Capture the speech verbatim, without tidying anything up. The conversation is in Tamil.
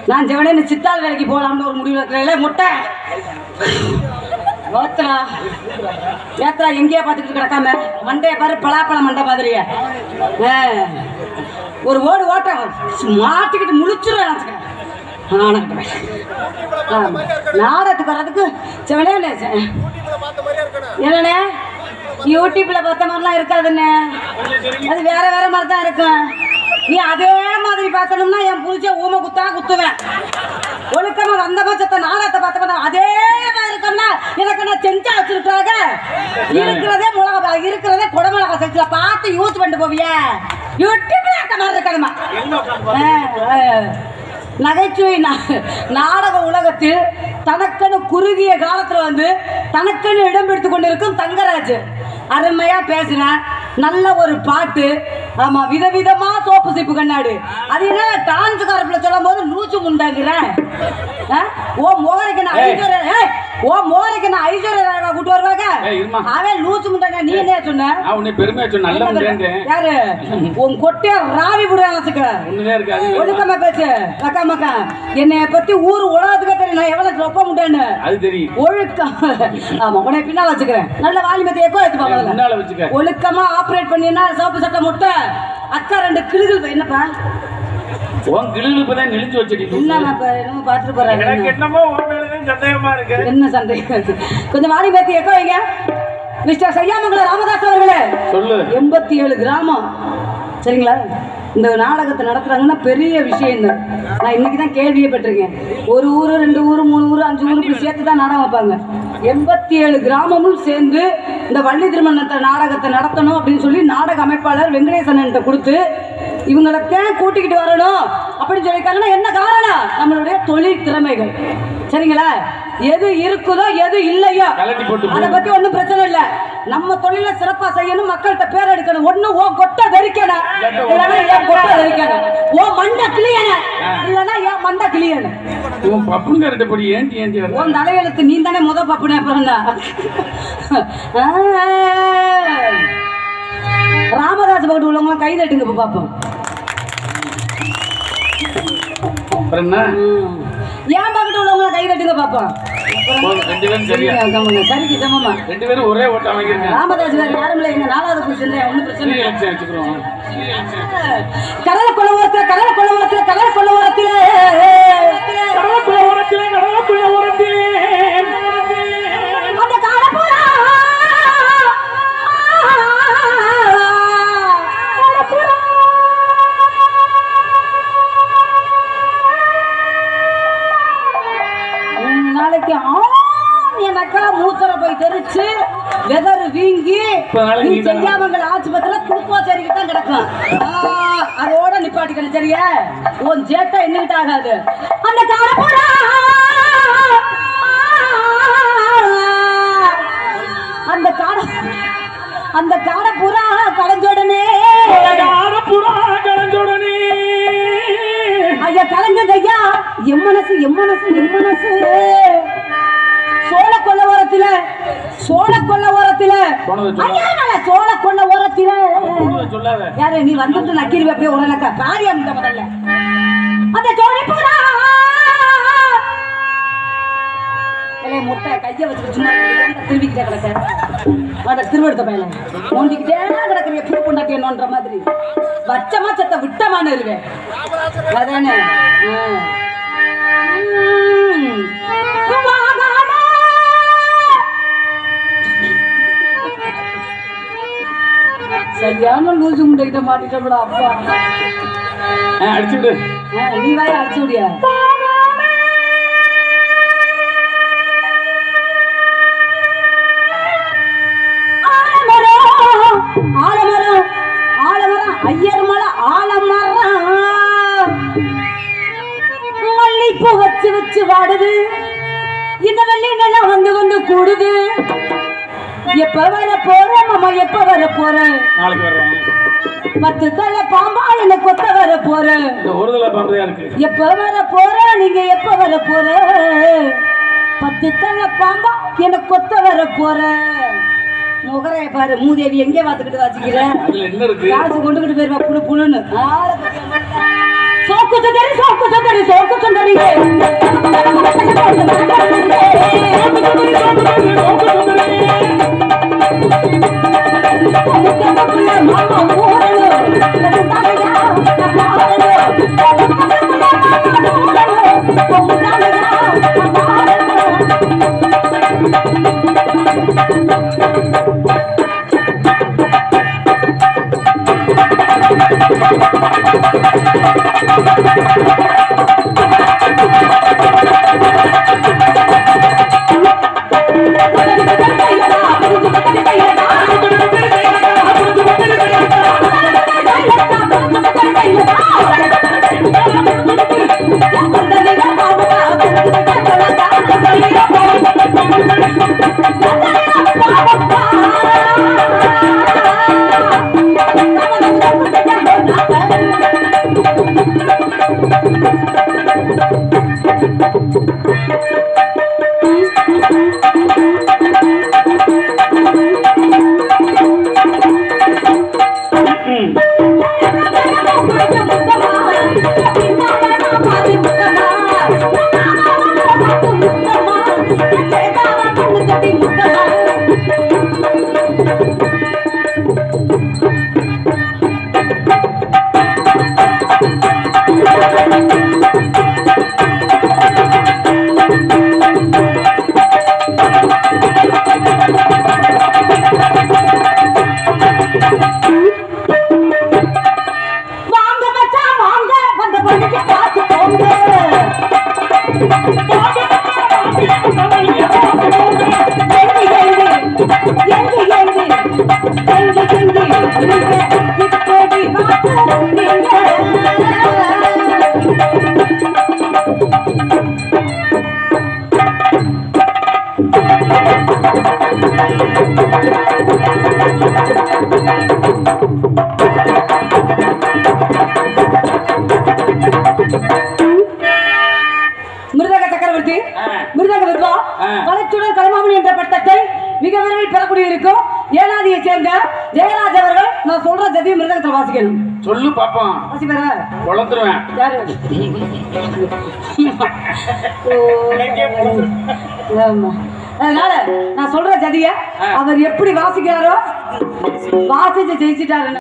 நான் ஜெவனே சித்தாள் வேலைக்கு போகலாம்னு ஒரு முடிவு இருக்கிறேன். முட்டை ஓத்தரா ஏத்தரா எங்கேயா பார்த்துக்கிட்டு கிடக்காம மண்டைய பாரு பலாப்பழ மண்டை மாதிரியே ஒரு ஓடு ஓட்ட மாட்டிக்கிட்டு முழிச்சிருவேன் நினச்சிக்கிறேன். நாடகத்துக்கு வர்றதுக்கு செவனே என்னண்ணே யூடியூப்ல பார்த்த மாதிரிலாம் இருக்காதுண்ணே, அது வேற வேற மாதிரி தான் இருக்கும். நீ அதே மாதிரி பார்க்கணும்னா என் புரிச்ச ஊமை குத்தா குத்துவேன். ஒழுக்கமா வந்த பட்சத்தை நாடகத்தை பார்த்த அதே மாதிரி இருக்கோம்னா எனக்கு நான் செஞ்சா வச்சிருக்கிறாங்க. இருக்கிறதே மிளகா இருக்கிறதே குடமிளகா செஞ்சுல பார்த்து யூஸ் பண்ணிட்டு போவிய யூடியூப்ல அந்த மாதிரி இருக்கணுமா? நகைச்சுவை நாடக உலகத்தில் தனக்கென குறுகிய காலத்தில் வந்து தனக்கென இடம் எடுத்து கொண்டிருக்கும் தங்கராஜ் அருமையா பேசுறேன். நல்ல ஒரு பாட்டு. ஆமா, விதவிதமா சோப்பு சீப்பு கண்ணாடி. அது என்ன டான்ஸ் காரப்பில் சொல்லும் போது லூச்சு முண்டாக்குறேன். ஓ மோகரைக்கு நான் ஐஸ்வர்யா ஓ மோகரைக்கு நான் ஐஸ்வர்யா கூட்டு வருவாங்க. அவன் லூச்சு முண்டாங்க. நீ என்ன சொன்ன? யாரு உன் கொட்டைய ராவி விடுறாங்க. ஒழுக்கமா பேசு அக்கா மக்கா. என்னைய பத்தி ஊர் உலகத்துக்கே தெரியும் நான் எவ்வளவு சொப்ப முட்டேன்னு. ஒழுக்கம். ஆமா, உன்னை பின்னால வச்சுக்கிறேன். நல்ல வாலிமத்தை எக்கோ எடுத்து பாப்பாங்க. ஒழுக்கமா ஆப்ரேட் பண்ணினா சோப்பு சட்டை முட்டை அக்கா ரெண்டு கிளுகள். என்னப்பா உன் கிளுகள் இப்பதான் நெளிச்சு வச்சிட்டு என்னமா என்னமோ பார்த்துட்டு போறாங்க. எனக்கு என்னமோ உன் மேலதான் சந்தேகமா இருக்கு. என்ன சந்தேகம்? கொஞ்சம் வாலிபத்தை எக்கோ வைங்க. மிஸ்டர் சையாமங்கலம் ராமதாஸ் அவர்களே சொல்லு. எண்பத்தி ஏழு கிராமம் சரிங்களா? இந்த நாடகத்தை நடத்துறாங்கன்னா பெரிய விஷயம் தான். நான் இன்னைக்கு தான் கேள்வியே பெற்றிருக்கேன். ஒரு ஊர் ரெண்டு ஊர் மூணு ஊர் அஞ்சு ஊர் இப்படி சேர்த்து தான் நாடகம் வைப்பாங்க. எண்பத்தி ஏழு கிராமமும் சேர்ந்து இந்த வள்ளி திருமணத்தை நாடகத்தை நடத்தணும் அப்படின்னு சொல்லி நாடக அமைப்பாளர் வெங்கடேசன் கொடுத்து இவங்களுக்கேன் கூட்டிக்கிட்டு வரணும் அப்படின்னு சொல்லியிருக்காங்கன்னா என்ன காரணம்? நம்மளுடைய தொழில் திறமைகள் சரிங்களா? எது இருக்குதோ எது இல்லையோ அதை பத்தி ஒன்றும் பிரச்சனை இல்லை. நம்ம தொழில சிறப்பா செய்யணும், மக்கள்கிட்ட பேர் எடுக்கணும். ஒண்ணு ஓ கொட்டை தரிக்கணும், இல்லைன்னா ஏன் கொட்டை தரிக்கணும். ஓ மண்டை கிளியணும், இல்லைன்னா ஏன் மண்டை கிளியணும். உன் தலையெழுத்து நீ தானே முத பப்புனே. அப்புறம் ராமதாஸ் பக்கத்து உள்ளவங்க கை தட்டுங்க இப்ப பாப்போம். ஏன் பக்கத்து உள்ளவங்க கை தட்டுங்க பாப்போம். சரிக்கு சமமா ரெண்டு பேரும் ஒரே ஓட்ட வாங்கிருங்க. ராமதாஸ் வேற யாரும் இல்லை. எங்க நாலாவது புருஷன் ஒன்னும் பிரச்சனை இல்லை. கடலை கொள்ளவரத்துல கடலை கொள்ளவரத்துல கடலை கொள்ளவரத்துல கடலை கொள்ளவரத்துல கடலை கொள்ளவரத்துல அந்த காலப்புறா நாளைக்கு எனக்கா மூத்தரை போய் தெரிச்சு வெதர் வீங்கி செய்யாமங்கள் ஆஸ்பத்திரியில குளுக்கோசரிக்கு தான் கிடக்கும். அதோட நிப்பாட்டிக்கணும் சரியா? உன் ஜேட்டா என்னகிட்ட ஆகாது. அந்த காலப்புறா அந்த காட அந்த காட புறா கலைஞ்சோடனே புறா கலைஞ்சோடனே ஐயா கலைஞ்சது ஐயா. எம் மனசு எம் மனசு எம் மனசு சோழ கொள்ள ஓரத்தில சோழ கொள்ள ஓரத்தில சோழ கொள்ள ஓரத்தில யாரு நீ வந்துட்டு நக்கீரி அப்படியே உடனக்கா காரியம் முதல்ல அந்த ஜோடி புறா முட்டை கைய வச்சுட்டு சும்மா திருவிக்கிட்டே கிடக்க திருவடுத்த பையன் நோண்டிக்கிட்டே கிடக்குறீங்க. பூ பொண்டாட்டி என்னன்ற மாதிரி வச்சமா சத்த விட்டமான இருவேன். அதானே சரியான லூசு முண்டைகிட்ட மாட்டிட்டா அப்பா அடிச்சுடு. நீ வாய அடிச்சு விடியா? ஆலமரம் ஆலமரம் ஐயர் மலை ஆலமரம் மல்லிப்பூ வச்சு வச்சு வாடுது. இந்த வெள்ளி நிலம் வந்து வந்து கூடுது. எப்ப வர போற மாமா எப்ப வர போற? நாளைக்கு வர்றேன். பத்து தலை பாம்பா என்ன கொத்த வர போற? ஒரு தலை பாம்பு இருக்கு. எப்ப வர போற? நீங்க எப்ப வர போற? பத்து தலை பாம்பா என்ன கொத்த வர போற? முகரைய பாரு மூதேவி எங்கே பார்த்துக்கிட்டு வாசிக்கிற? காசு கொண்டுகிட்டு போயிருவா புழு புழுன்னு. சோக்கு சுந்தரி சோக்கு சுந்தரி சோக்கு சுந்தரி மிருதக சக்கரவர்த்தி மிருதக வித்வான் கலைச்சுடர் கலைமாமணி என்ற பட்டத்தை மிக விரைவில் பெறக்கூடிய இருக்கும் ஏனாதியை சேர்ந்த ஜெயராஜ் அவர்கள் நான் சொல்ற ஜதி மிருதகத்தை வாசிக்கணும். சொல்லு பாப்போம். வாசி பேர வளர்த்துருவேன். யாரு? அதனால நான் சொல்ற ஜதிய அவர் எப்படி வாசிக்கிறாரோ வாசிச்சு ஜெயிச்சிட்டாரு.